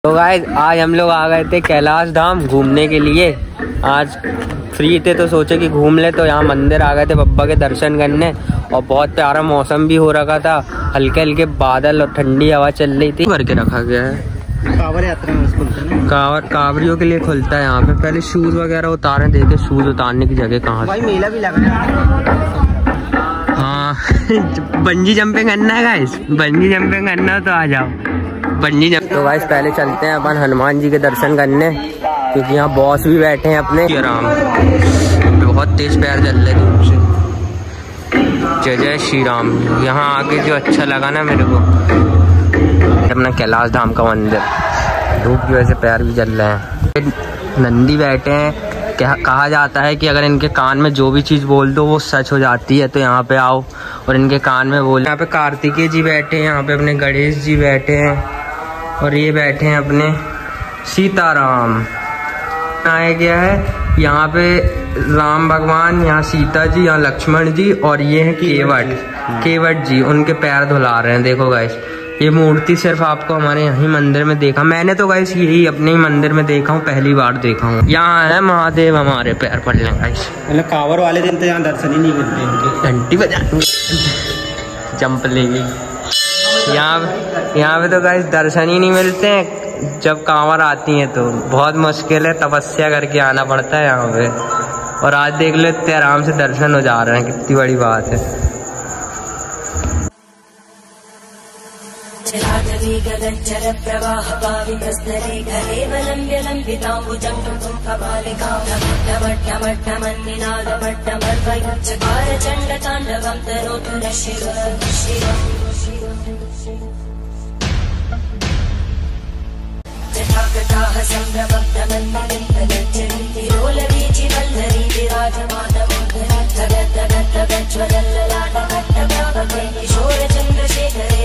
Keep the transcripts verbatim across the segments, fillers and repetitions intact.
तो गाइस आज हम लोग आ गए थे कैलाश धाम घूमने के लिए। आज फ्री थे तो सोचे कि घूम ले, तो यहाँ मंदिर आ गए थे बब्बा के दर्शन करने। और बहुत प्यारा मौसम भी हो रखा था, हल्के हल्के बादल और ठंडी हवा चल रही थी। भर के रखा गया है कांवर यात्रा में खुलता है ना, कांवर कांवरियों के लिए खुलता है यहाँ पे। पहले शूज वगैरह उतारे, देखे शूज उतारने की जगह कहाँ। भाई मेला भी लगा है। हाँ बंजी जंपिंग करना है गाइस, बंजी जंपिंग करना तो आ जाओ बंजी जंप। तो गाइस पहले चलते हैं अपन हनुमान जी के दर्शन करने, क्योंकि यहाँ बॉस भी बैठे हैं अपने। राम बहुत तेज पैर चल रहे धूप से। जय जय श्री राम। यहाँ आके जो अच्छा लगा ना मेरे को, अपना कैलाश धाम का मंदिर। धूप की वजह से पैर भी जल रहे हैं। नंदी बैठे हैं। कहा जाता है कि अगर इनके कान में जो भी चीज़ बोल दो वो सच हो जाती है, तो यहाँ पे आओ और इनके कान में बोल। यहाँ पे कार्तिकेय जी बैठे हैं, यहाँ पे अपने गणेश जी बैठे हैं, और ये बैठे हैं अपने सीताराम। आया गया है यहाँ पे राम भगवान, यहाँ सीता जी, यहाँ लक्ष्मण जी, और ये है केवट केवट जी। उनके पैर धुला रहे हैं। देखो गाइस, ये मूर्ति सिर्फ आपको हमारे यहीं मंदिर में देखा। मैंने तो गाइस यही अपने ही मंदिर में देखा हूँ, पहली बार देखा हूँ। यहाँ है महादेव हमारे पैर पड़ लेंगे गाइस। मतलब कांवर वाले दिन तो यहाँ दर्शन ही नहीं मिलते इनके। घंटी बजा जंप लेगी यहाँ यहाँ पे। तो गाइस दर्शन ही नहीं मिलते हैं जब कांवर आती हैं, तो बहुत मुश्किल है, तपस्या करके आना पड़ता है यहाँ पे। और आज देख लो इतने आराम से दर्शन हो जा रहे हैं, कितनी बड़ी बात है। गगनचर प्रवाह पावितस्तरे गलेवलम्ब्य लम्बिताम्बुजं तुं कपालिकां नमट्टमट्टमन्निनादमट्टमर्वयुच्चकार चण्डताण्डवं तनोतु नः शिवः जटाकटाः सम्भ्रमब्धमन्निलिम्पगच्छन्ति रोलवीचिवल्लरी विराजमानमोदरी तगद्दगद्दगज्ज्वलल्ललाटकट्टव्यापके किशोरचन्द्रशेखरे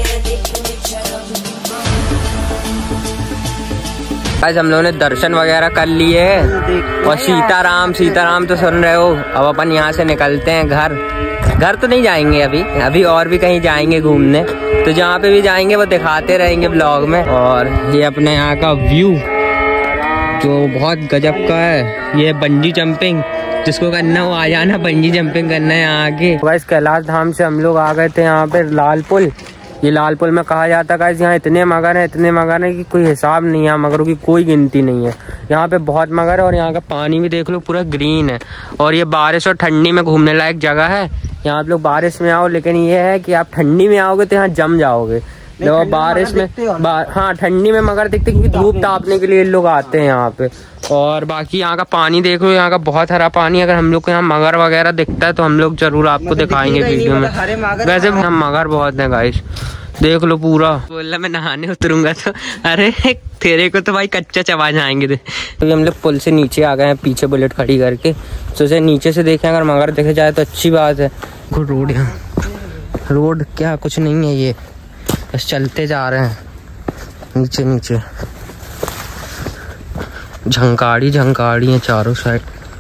आज हम लोगों ने दर्शन वगैरह कर लिए हैं। और सीताराम सीताराम तो सुन रहे हो। अब अपन यहाँ से निकलते हैं घर। घर तो नहीं जाएंगे अभी, अभी और भी कहीं जाएंगे घूमने। तो जहाँ पे भी जाएंगे वो दिखाते रहेंगे ब्लॉग में। और ये अपने यहाँ का व्यू जो बहुत गजब का है। ये बंजी जंपिंग, जिसको करना हो आ जाना, बंजी जंपिंग करना है यहाँ आके। वैस कैलाश धाम से हम लोग आ गए थे यहाँ पे लाल पुल। ये लाल पुल में कहा जाता है गाइस यहाँ इतने मगर हैं, इतने मगर हैं कि कोई हिसाब नहीं है। मगरों की कोई गिनती नहीं है यहाँ पे, बहुत मगर है। और यहाँ का पानी भी देख लो, पूरा ग्रीन है। और ये बारिश और ठंडी में घूमने लायक जगह है। यहाँ आप लोग बारिश में आओ, लेकिन ये है कि आप ठंडी में आओगे तो यहाँ जम जाओगे। देखो बारिश में, हाँ ठंडी में मगर दिखते, क्योंकि धूप तापने के लिए लोग आते हैं यहाँ पे। और बाकी यहाँ का पानी देख लो, यहाँ का बहुत हरा पानी। अगर हम लोग को यहाँ मगर वगैरह दिखता है तो हम लोग जरूर आपको दिखाएंगे वीडियो में। वैसे हम मगर बहुत है गाइस, देख लो पूरा। बोला मैं नहाने उतरूंगा तो अरे तेरे को तो भाई कच्चा चबा जाएंगे। तो हम लोग पुल से नीचे आ गए हैं, पीछे बुलेट खड़ी करके। सोचे नीचे से देखें, अगर मगर देखे जाए तो अच्छी बात है। गुड रोड, यहाँ रोड क्या कुछ नहीं है, ये बस चलते जा रहे हैं नीचे नीचे। झंकाड़ी झंकाड़ी है चारों साइड।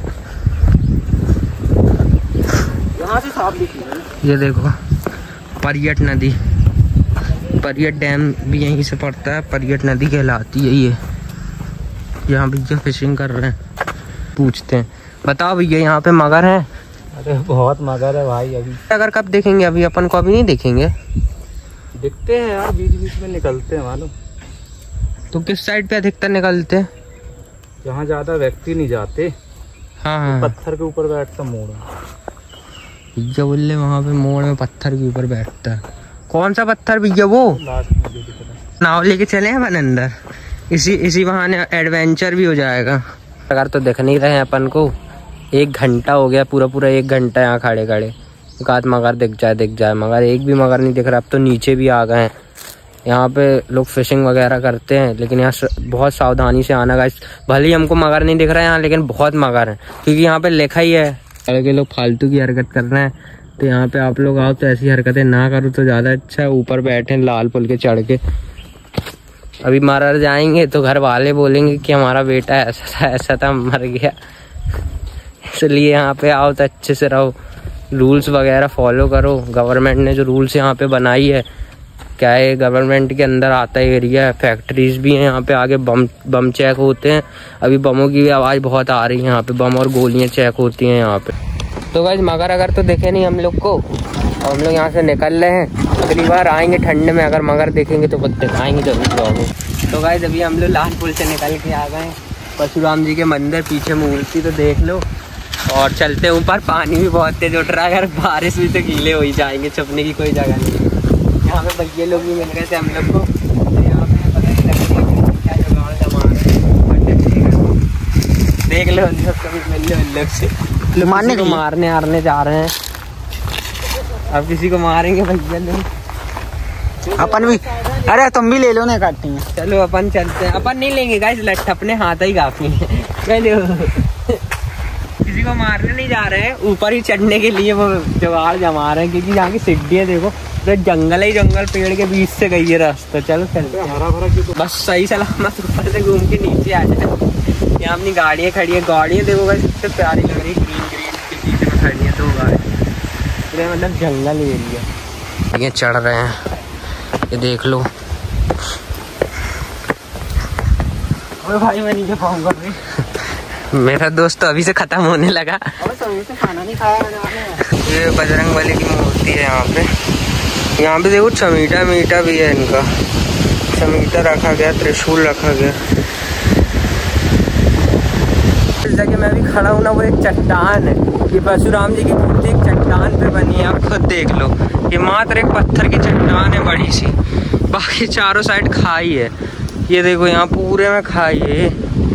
यहाँ से साफ दिख रहा है। ये देखो परियट नदी, परियट डैम भी यहीं से पड़ता है। परियट नदी कहलाती है ये। यहाँ भैया फिशिंग कर रहे हैं, पूछते हैं। बताओ भैया यहाँ पे मगर है? अरे बहुत मगर है भाई। अभी अगर कब देखेंगे? अभी अपन को अभी नहीं देखेंगे। दिखते हैं यार, बीच बीच में निकलते हैं मालूम। तो किस साइड पे अधिकतर निकलते हैं? जहाँ ज्यादा व्यक्ति नहीं जाते। हाँ हाँ, पत्थर के ऊपर बैठता मोड़। भैया बोले वहाँ पे मोड़ में पत्थर के ऊपर बैठता है। कौन सा पत्थर भैया? वो नाव लेके चले हैं अपन अंदर, इसी इसी बहाने एडवेंचर भी हो जाएगा। अगर तो दिख नहीं रहे अपन को, एक घंटा हो गया, पूरा पूरा एक घंटा यहाँ खड़े खड़े। एक आध मगर दिख जाए दिख जाए मगर एक भी मगर नहीं दिख रहा। अब तो नीचे भी आ गए हैं। यहाँ पे लोग फिशिंग वगैरह करते हैं, लेकिन यहाँ बहुत सावधानी से आना गाइस। भले ही हमको मगर नहीं दिख रहा है यहाँ, लेकिन बहुत मगर है, क्योंकि यहाँ पे लिखा ही है। अगर लोग फालतू की हरकत कर रहे हैं तो यहाँ पे आप लोग आओ तो ऐसी हरकतें ना करो तो ज़्यादा अच्छा है। ऊपर बैठे लाल पुल के चढ़ के। अभी मर जाएंगे तो घर वाले बोलेंगे कि हमारा बेटा ऐसा था ऐसा था मर गया। इसलिए यहाँ पे आओ तो अच्छे से रहो, रूल्स वगैरह फॉलो करो। गवर्नमेंट ने जो रूल्स यहाँ पे बनाई है क्या है, गवर्नमेंट के अंदर आता है एरिया, फैक्ट्रीज भी हैं यहाँ पे। आगे बम बम चेक होते हैं। अभी बमों की भी आवाज़ बहुत आ रही है यहाँ पे, बम और गोलियाँ चेक होती हैं यहाँ पे। तो गाइस मगर अगर तो देखे नहीं हम लोग को, और हम लोग यहाँ से निकल रहे हैं। अगली बार आएंगे ठंड में, अगर मगर देखेंगे तो दिखाएंगे जरूर ब्लॉग में। तो गाइस अभी हम लोग लाल पुल से निकल के आ गए परशुराम जी के मंदिर, पीछे मूर्ति तो देख लो। और चलते ऊपर, पानी भी बहुत तेज उठ रहा है। अगर बारिश हुई तो गीले हो ही जाएंगे, छुपने की कोई जगह नहीं। यहाँ पे भैया लोग भी मिल गए थे हम लोग को, तो यहाँ पे पता नहीं लग रहा है क्या जुगाड़ जमा रहे हैं। देख लो उन लोग कभी मिल लो, उन लोग से मारने को मारने हारने जा रहे हैं। अब किसी को मारेंगे भैया लोग, अपन भी। अरे तुम भी ले लो ना काटनी। चलो अपन चलते हैं। अपन नहीं लेंगे गाइस, लठ अपने हाथ ही काफी है। चलो किसी को मारने नहीं जा रहे हैं, ऊपर ही चढ़ने के लिए वो जुगाड़ जमा रहे हैं, क्योंकि यहाँ की सिड्डी है देखो, तो जंगल ही जंगल, पेड़ के बीच से गई है रास्ता। चलो चलते हैं। हरा भरा क्यों, बस सही सलामत ऊपर से घूम के नीचे आ जाए। यहाँ अपनी गाड़ियाँ खड़ी है, गाड़ियाँ देखो गाइस सबसे प्यारी लग रही है, ग्रीन ग्रीन के बीच में खड़ी है दो गाड़ी, पूरे मतलब जंगल एरिया। ये चढ़ रहे हैं, ये देख लो। अरे भाई मैं नीचे पाऊंगा। मेरा दोस्त तो अभी से खत्म होने लगा। और सभी से खाना नहीं खाया मैंने। ये बजरंगबली की मूर्ति है यहाँ पे। यहाँ पे देखो चमीटा मीटा भी है इनका, चमीटा रखा गया, त्रिशूल रखा गया। इस जगह मैं भी खड़ा हूँ ना, वो एक चट्टान है। ये परशुराम जी की मूर्ति एक चट्टान पे बनी है, आप खुद देख लो। ये मात्र एक पत्थर की चट्टान है बड़ी सी, बाकी चारों साइड खाई है। ये देखो यहाँ पूरे में खाई है।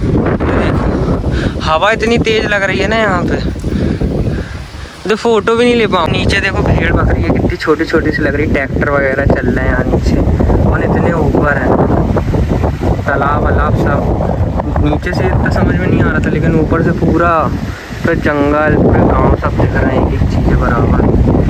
हवा इतनी तेज लग रही है ना यहाँ पे, तो फोटो भी नहीं ले पाऊँ। नीचे देखो भेड़ बकरी है, कितनी छोटी छोटी सी लग रही, ट्रैक्टर वगैरह चल रहे हैं यहाँ नीचे, और इतने ऊपर है तालाब वालाब सब। नीचे से इतना समझ में नहीं आ रहा था, लेकिन ऊपर से पूरा पूरा जंगल, पूरे गांव सब दिख रहे हैं, एक एक चीज़ें बराबर।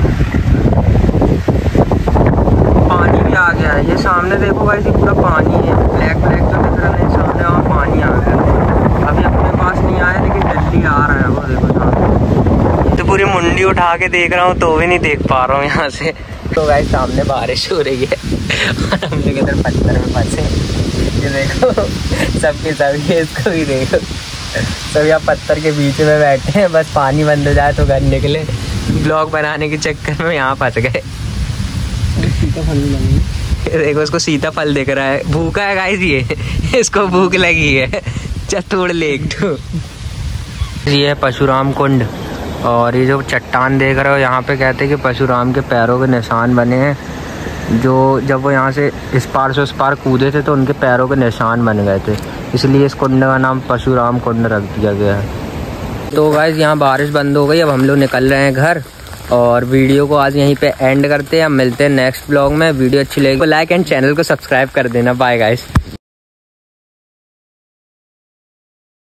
पानी भी आ गया है, ये सामने देखो भाई, पूरा पानी है, ब्लैक ब्लैक जो दिख रहा है सामने, और पानी आ गया। अभी अपने पास नहीं आया, लेकिन जल्दी आ रहा है वो देखो सामने। तो पूरी मुंडी उठा के देख रहा हूँ तो भी नहीं देख पा रहा हूँ यहाँ से। तो भाई सामने बारिश हो रही है और हम लोग इधर पत्थर में फंसे। ये देखो सबके सभी, इसको भी देखो, सब यहाँ पत्थर के बीच में बैठे हैं। बस पानी बंद हो जाए तो घर निकले। ब्लॉग बनाने के चक्कर में यहाँ फंस गए। देखो उसको सीताफल दिख रहा है, भूखा है गाइस ये, इसको भूख लगी है। चल तोड़ ले एक तो। ये है परशुराम कुंड, और ये जो चट्टान देख रहे हो यहाँ पे कहते हैं कि परशुराम के पैरों के निशान बने हैं, जो जब वो यहाँ से इस पार से उस पार कूदे थे तो उनके पैरों के निशान बन गए थे, इसलिए इस कुंड का नाम परशुराम कुंड रख दिया गया है। तो गाइस यहाँ बारिश बंद हो गई, अब हम लोग निकल रहे हैं घर, और वीडियो को आज यहीं पे एंड करते हैं। अब मिलते हैं नेक्स्ट ब्लॉग में। वीडियो अच्छी लगी तो लाइक एंड चैनल को सब्सक्राइब कर देना। Bye guys.